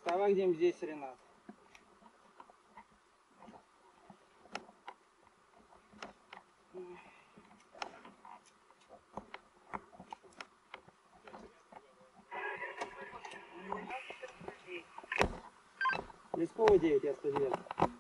Вставай где-нибудь здесь, Ренат. Лесковый 9, я студент.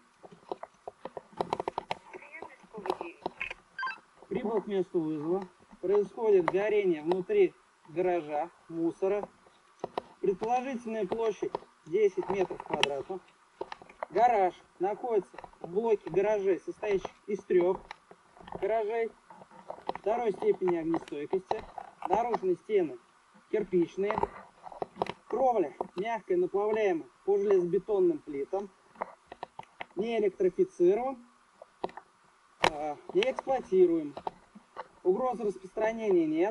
Прибыл к месту вызова. Происходит горение внутри гаража, мусора. Предположительная площадь 10 метров квадратных. Гараж находится в блоке гаражей, состоящих из 3 гаражей второй степени огнестойкости. Наружные стены кирпичные. Кровля мягкая, наплавляемая по железобетонным плитам. Не электрифицирован, не эксплуатируем. Угрозы распространения нет.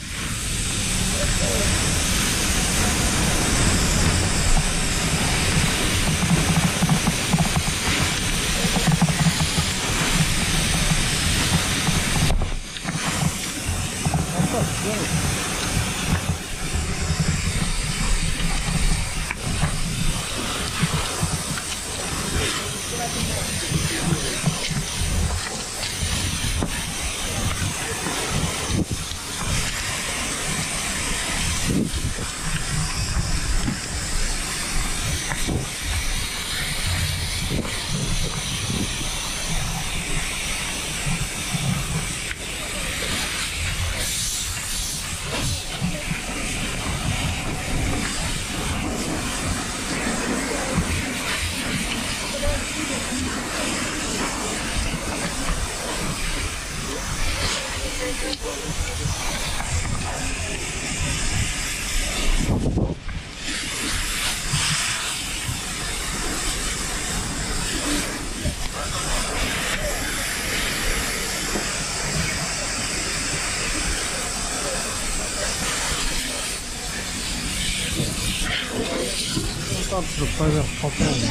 Там что поверх попробуем.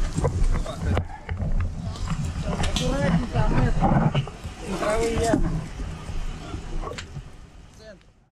Аккуратненько, Ахмед. Центровые ямы.